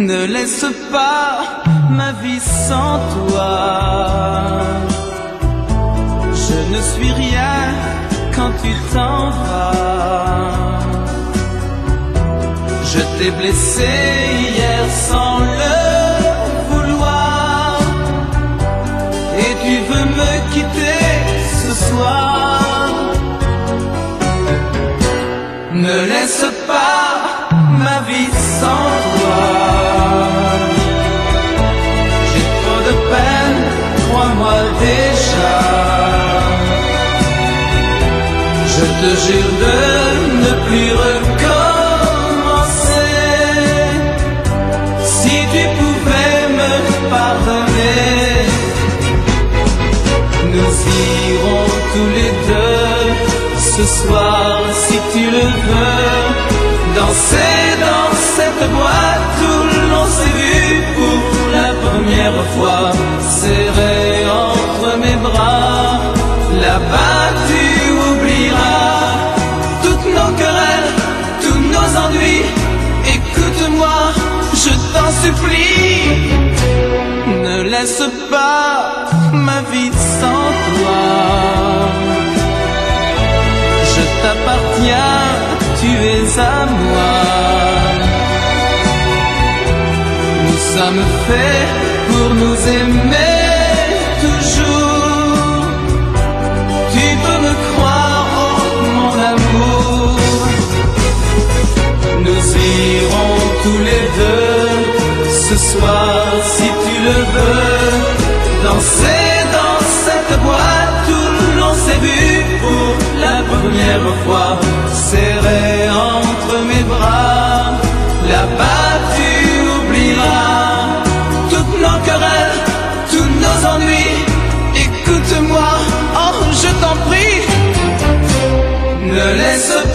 Ne laisse pas ma vie sans toi. Je ne suis rien quand tu t'en vas. Je t'ai blessé hier sans le vouloir, et tu veux me quitter ce soir. Ne laisse pas ma vie sans toi. J'ai trop de peine, crois-moi déjà. Je te jure de ne plus recommencer. Si tu pouvais me pardonner, nous irons tous les deux ce soir, si tu le veux, danser dans cette boîte où l'on s'est vu pour la première fois, serré entre mes bras. Là-bas tu oublieras toutes nos querelles, tous nos ennuis. Écoute-moi, je t'en supplie, ne laisse pas ma vie sans toi. Je t'appartiens, tu es à moi. Nous sommes faits pour nous aimer toujours. Tu peux me croire, oh mon amour. Nous irons tous les deux ce soir, si tu le veux, danser dans cette boîte où l'on s'est vu pour la première fois, serré entre mes bras. Là-bas tu oublieras toutes nos querelles, tous nos ennuis. Écoute-moi, oh je t'en prie, ne laisse